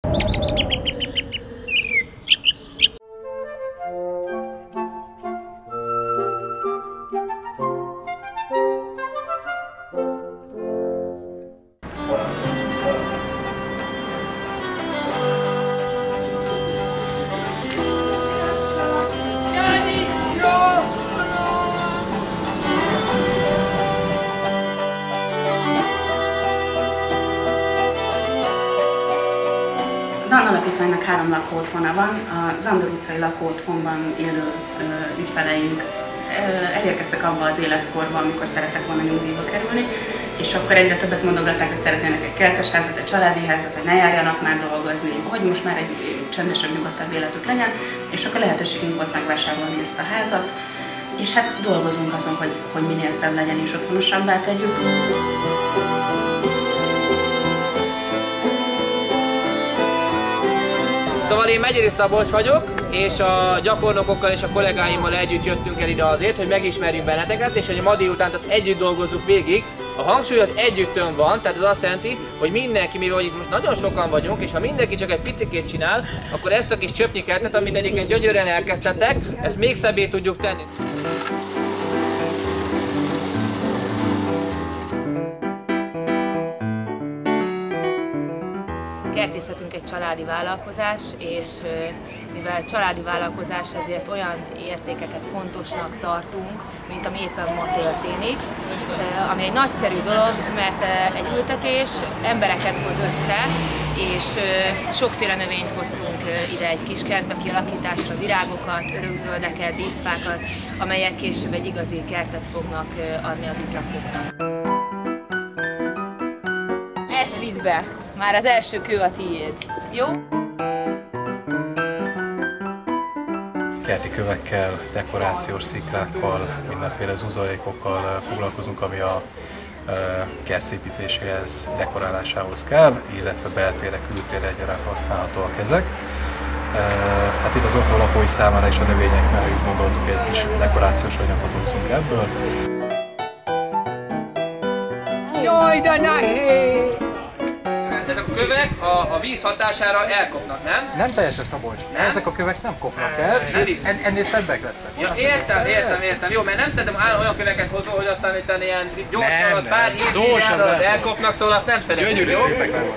A DAN alapítványnak 3 lakóotthona van, a Zándor utcai lakóotthonban élő ügyfeleink elérkeztek abba az életkorba, amikor szerettek volna nyugdíjba kerülni, és akkor egyre többet mondogatták, hogy szeretnének egy kertesházat, egy családi házat, hogy ne járjanak már dolgozni, hogy most már egy csendesebb, nyugodtabb életük legyen, és akkor lehetőségünk volt megvásárolni ezt a házat, és hát dolgozunk azon, hogy minél szebb legyen és otthonosabbá tegyük. Szóval én Megyeri Szabolcs vagyok, és a gyakornokokkal és a kollégáimmal együtt jöttünk el ide azért, hogy megismerjünk benneteket, és hogy a ma délután azt együtt dolgozzuk végig. A hangsúly az együttön van, tehát az azt jelenti, hogy mindenki, mivel itt most nagyon sokan vagyunk, és ha mindenki csak egy picikét csinál, akkor ezt a kis csöpnyikertet, amit egyébként gyönyörűen elkezdtetek, ezt még szebbé tudjuk tenni. Kertészetünk egy családi vállalkozás, és mivel családi vállalkozás, ezért olyan értékeket fontosnak tartunk, mint ami éppen ma történik, ami egy nagyszerű dolog, mert egy ültetés embereket hoz össze, és sokféle növényt hoztunk ide egy kis kertbe kialakításra, virágokat, örökzöldeket, díszfákat, amelyek később egy igazi kertet fognak adni az itt lakóknak. Ezt vidd be! Már az első kő a tiéd. Jó? Kerti kövekkel, dekorációs sziklákkal, mindenféle zuzalékokkal foglalkozunk, ami a kertszépítéséhez, dekorálásához kell, illetve beltére, kültére egyaránt használhatóak ezek. Hát itt az otthon lakói számára és a növények mellé gondoltuk, egy kis dekorációs anyagot hozunk ebből. Jaj, de nehéz! Ezek a kövek a víz hatására elkopnak, nem? Nem teljesen, Szabolcs. Nem? Ezek a kövek nem kopnak el, sőt, ennél szebbek lesznek. Ja, értem. Jó, mert nem szeretem olyan köveket hozol, hogy aztán itt ilyen gyorsan, pár évig elkopnak, szóval azt nem szeretem. Gyönyörű szépek nem.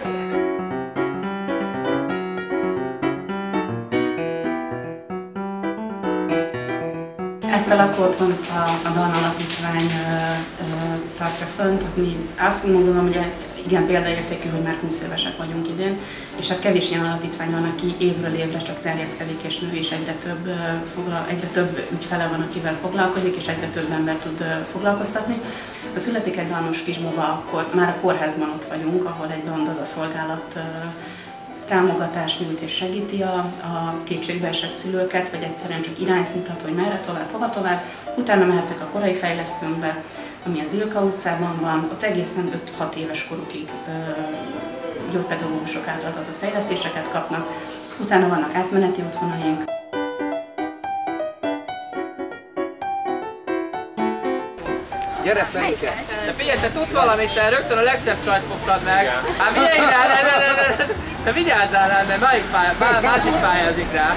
Ezt a lakóotthont a DAN alapítvány tartja fönt, mi azt gondolom, hogy igen példaértékű, hogy már 20 évesek vagyunk idén, és hát kevés ilyen alapítvány van, aki évről évre csak terjeszkedik és nő, és egyre több ügyfele van, akivel foglalkozik, és egyre több ember tud foglalkoztatni. Ha születik egy danos kisbaba, akkor már a kórházban ott vagyunk, ahol egy DAN szolgálat támogatást nyújt és segíti a kétségbeesett szülőket, vagy egyszerűen csak irányt mutat, hogy merre tovább, hova tovább. Utána mehetnek a korai fejlesztőnkbe, ami az Ilka utcában van, ott egészen 5-6 éves korukig gyógypedagógusok által adott fejlesztéseket kapnak. Utána vannak átmeneti otthonaink. Gyere Fenike! De figyelj, te tudsz valamit, te rögtön a legszebb csajt fogtad meg! Hát figyelj rá, te vigyázzál rá, mert más is pályázik rá!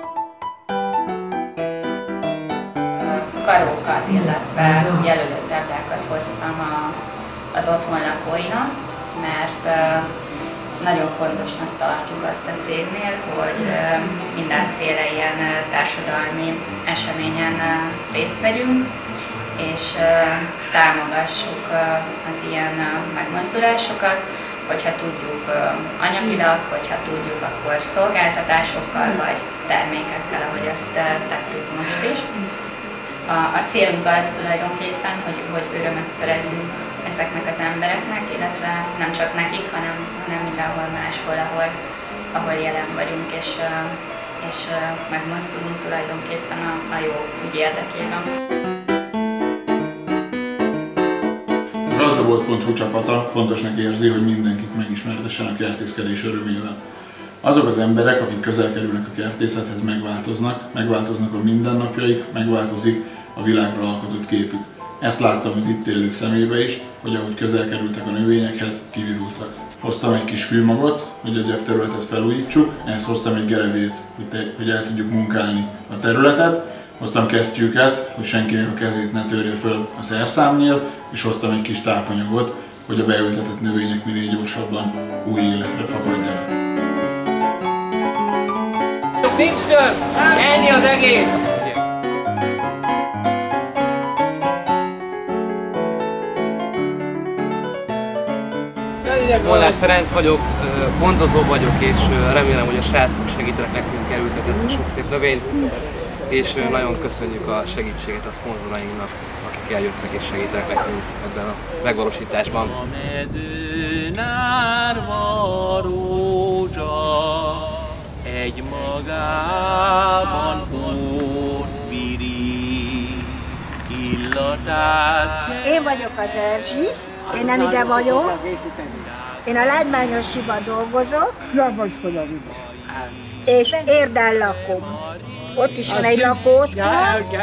Karókat, illetve jelölő táblákat hoztam az otthon lakóinak, mert nagyon fontosnak tartjuk azt a cégnél, hogy mindenféle ilyen társadalmi eseményen részt vegyünk, és támogassuk az ilyen megmozdulásokat, hogyha tudjuk anyagilag, hogyha tudjuk, akkor szolgáltatásokkal vagy termékekkel, ahogy azt tettük most is. A célunk az tulajdonképpen, hogy örömet szerezzünk ezeknek az embereknek, illetve nem csak nekik, hanem mindenhol máshol, ahol jelen vagyunk, és megmozdulunk tulajdonképpen a jó ügy érdekében. A Gazdabolt.hu csapata fontosnak érzi, hogy mindenkit megismertessen a kertészkedés örömével. Azok az emberek, akik közel kerülnek a kertészethez, megváltoznak a mindennapjaik, megváltozik a világra alkotott képük. Ezt láttam az itt élők szemébe is, hogy ahogy közel kerültek a növényekhez, kivirultak. hoztam egy kis fűmagot, hogy a gyepterületet felújítsuk, ehhez hoztam egy gerevét, hogy el tudjuk munkálni a területet, hoztam kesztyűket, hogy senkinek a kezét ne törje föl a szerszámnél, és hoztam egy kis tápanyagot, hogy a beültetett növények minél gyorsabban új életre fakadjanak. Nincs több! Ennyi az egész! Molnár Ferenc vagyok, gondozó vagyok, és remélem, hogy a srácok segítenek nekünk elültetni ezt a sok szép növényt, és nagyon köszönjük a segítséget a szponzorainknak, akik eljöttek és segítenek nekünk ebben a megvalósításban. A medőn árva rózsa, egy magában porpiri illatát. Én vagyok az Erzsi, én nem ide vagyok. Én a Lágymányosiban dolgozok, és Érden lakom. Ott is van egy lakótkám.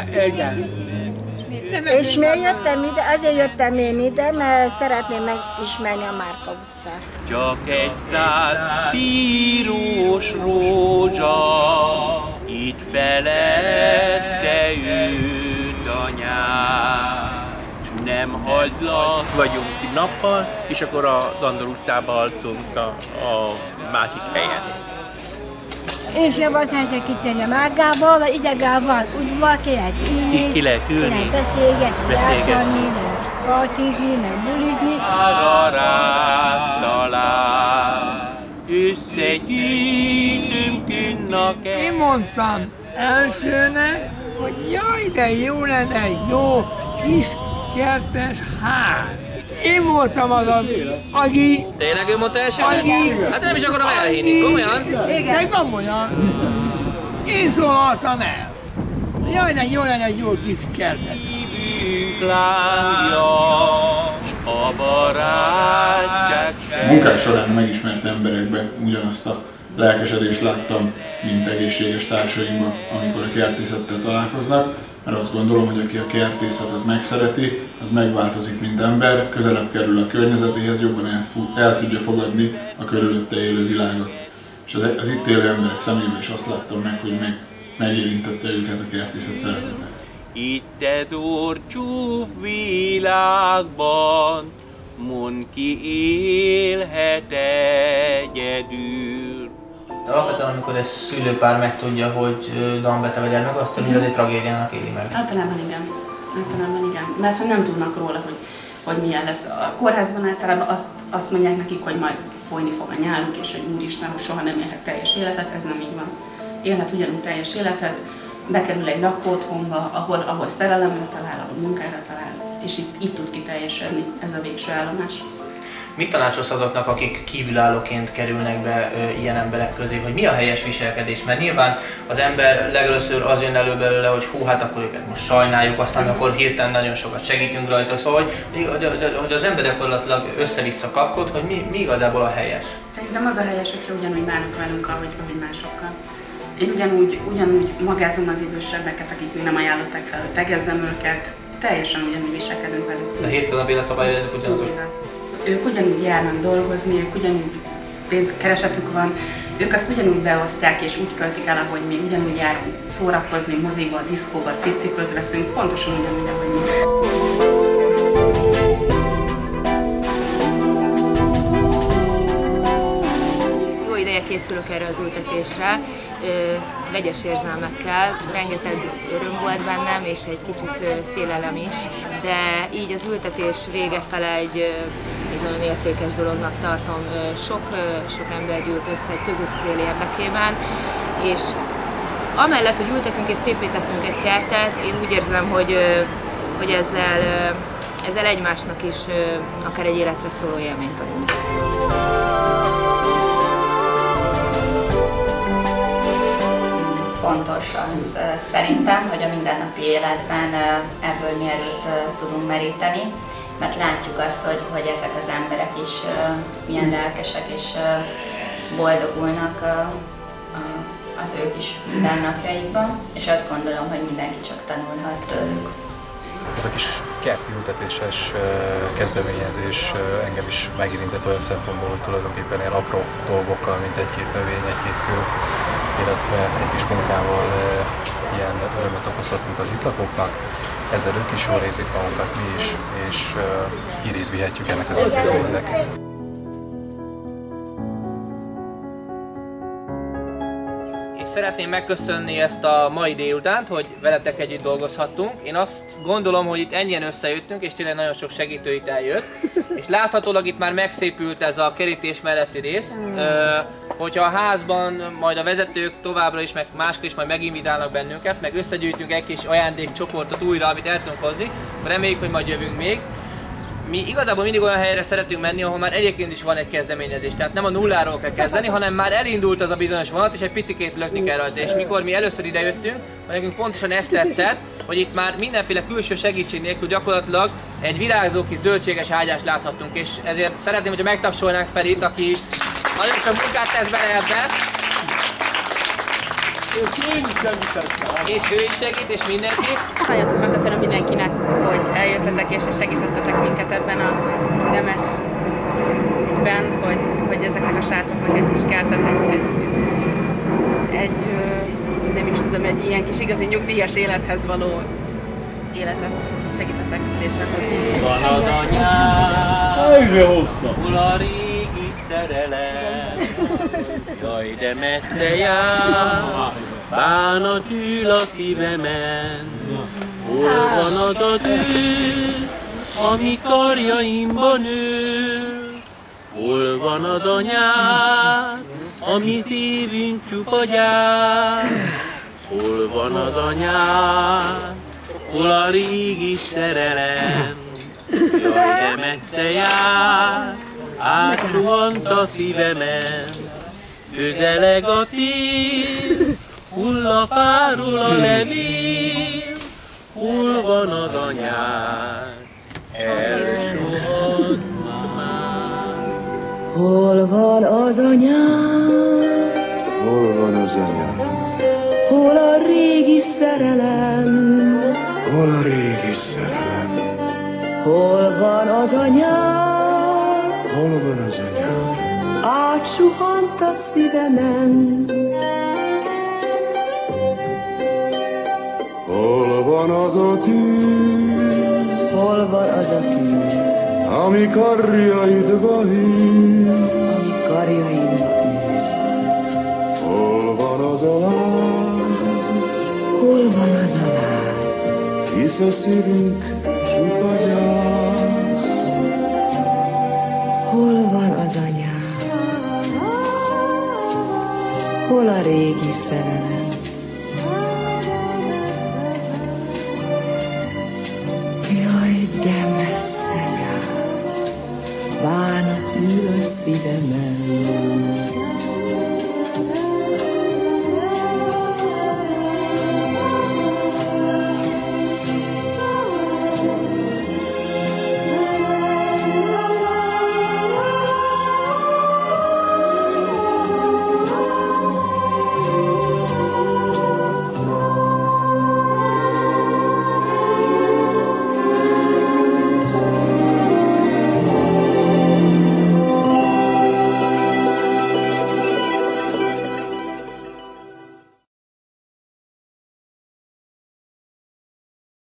És miért jöttem ide? Azért jöttem én ide, mert szeretném megismerni a Márka utcát. Csak egy szál pírós rózsa, itt felette ült anyád, nem hagylak. Vagyunk itt nappal, és akkor a Dandor utcába alszunk a másik helyen. Én sem azt szeretnék kicserni a Márgába, mert idegál van udvar, ki lehet ülni, ki lehet beszélgetni, játszani, partizni, meg bulizni. Arra rád talál, összegyűjtünk ünnakát. Én mondtam elsőnek, hogy jaj, de jó lenne egy jó kis kertes ház. Én voltam az az Agi. Tényleg ő mondta elsőnek? Agi. Hát nem is akarom elhinni, komolyan? De komolyan. Én szólaltam el. Jaj, de jó lenne egy jó kis kertes. A munkák során megismert emberekben ugyanazt a lelkesedést láttam, mint egészséges társaimban, amikor a kertészettel találkoznak, mert azt gondolom, hogy aki a kertészetet megszereti, az megváltozik, mint ember, közelebb kerül a környezetéhez, jobban el tudja fogadni a körülötte élő világot. És az itt élő emberek szemében is azt láttam meg, hogy megérintette őket a kertészet szeretete. Itt egy orcsúf világban, mondd ki élhet egyedül. De alapvetően, amikor egy szülőpár megtudja, hogy Down betegedett meg, azt többnyire azért tragédiának éli meg. Általában igen. Mert hogy nem tudnak róla, hogy milyen lesz. A kórházban általában azt mondják nekik, hogy majd folyni fog a nyáluk, és hogy úristen, soha nem élhet teljes életet, ez nem így van. Élhet ugyanúgy teljes életet, bekerül egy lakóotthonba, ahol szerelemre talál, ahol munkára talál, és itt tud kiteljesedni, ez a végső állomás. Mit tanácsolsz azoknak, akik kívülállóként kerülnek be ilyen emberek közé, hogy mi a helyes viselkedés? Mert nyilván az ember legelőször az jön elő belőle, hogy hú, hát akkor őket most sajnáljuk, aztán akkor hirtelen nagyon sokat segítünk rajta. Szóval, hogy az ember gyakorlatilag össze-vissza kapkod, hogy mi igazából a helyes? Szerintem az a helyes, hogyha ugyanúgy bánunk velünk, ahogy másokkal. Én ugyanúgy magázom az idősebbeket, akik még nem ajánlották fel, hogy tegezzem őket, teljesen ugyanúgy viselkedünk velük. A hétköznapi életszabályok ugyanúgy. Ők ugyanúgy járnak dolgozni, ők ugyanúgy pénzkeresetük van, ők azt ugyanúgy beosztják és úgy költik el, ahogy mi, ugyanúgy járunk szórakozni, moziba, diszkóba, szép cipőt veszünk, pontosan ugyanúgy, ahogy mi. Jó ideje készülök erre az ültetésre, vegyes érzelmekkel, rengeteg öröm volt bennem, és egy kicsit félelem is, de így az ültetés vége fele egy nagyon értékes dolognak tartom. Sok ember gyűlt össze egy közös cél érdekében, és amellett, hogy ültetünk és szépé teszünk egy kertet, én úgy érzem, hogy ezzel egymásnak is akár egy életre szóló élményt adunk. Fontos az szerintem, hogy a mindennapi életben ebből mi erőt tudunk meríteni, mert látjuk azt, hogy ezek az emberek is milyen lelkesek és boldogulnak az ők is mindennapjaikban, és azt gondolom, hogy mindenki csak tanulhat tőlük. Ez a kis kerti ültetéses kezdeményezés engem is megérintett olyan szempontból, hogy tulajdonképpen ilyen apró dolgokkal, mint egy-két növény, egy-két kő, illetve egy kis munkával ilyen örömet okozhatunk az itt lakóknak. Ezzel ők is jól érzik magunkat, mi is, és hírét vihetjük ennek az intézménynek. Szeretném megköszönni ezt a mai délutánt, hogy veletek együtt dolgozhattunk. Én azt gondolom, hogy itt ennyien összejöttünk, és tényleg nagyon sok segítő itt eljött. És láthatólag itt már megszépült ez a kerítés melletti rész. Hogyha a házban majd a vezetők továbbra is, meg máskor is majd meginvitálnak bennünket, meg összegyűjtünk egy kis ajándékcsoportot újra, amit el tudunk hozni, akkor reméljük, hogy majd jövünk még. Mi igazából mindig olyan helyre szeretünk menni, ahol már egyébként is van egy kezdeményezés. Tehát nem a nulláról kell kezdeni, hanem már elindult az a bizonyos vonat, és egy picikét lökni kell rajta. És mikor mi először ide jöttünk, nekünk pontosan ezt tetszett, hogy itt már mindenféle külső segítség nélkül gyakorlatilag egy virágzó kis zöldséges ágyást láthattunk. És ezért szeretném, hogyha megtapsolnánk Ferit, aki nagyon sok munkát tesz bele ebbe. És ő is segít, és mindenki. Nagyon szépen köszönöm mindenkinek, hogy eljöttetek és segítettetek minket ebben a nemes ügyben, hogy ezeknek a srácoknak egy kis kertet, nem is tudom, egy ilyen kis igazi nyugdíjas élethez való életet segítettek létrehozni. Van az anyám, hol a régi szerelem, jaj de messze jár, bánat ül a szívemen. Hol van az a tűz, ami karjaimban ül? Hol van az anyád, ami szívünk csupa gyár? Hol van az anyád, hol a régi szerelem? Jaj, de messze jár, átsuhant a szívemen. Közeleg a tél, hull a fáról a levél. Hol van az anyád, elsuhant már. Hol van az anyád? Hol van az anyád? Hol a régi szerelem? Hol a régi szerelem? Hol van az anyád? Hol van az anyád? Átsuhant a szívemen. Hol van az a tűz? Hol van az a tűz? Ami karjaidba hűz? Ami karjaimba űz. Hol van az a láz? Hol van az a láz? Hisz a szívünk csupa gyász. Hol van az anyád? Hol a régi szerelem? Jaj, de messze jár, bánat ül a szívemen.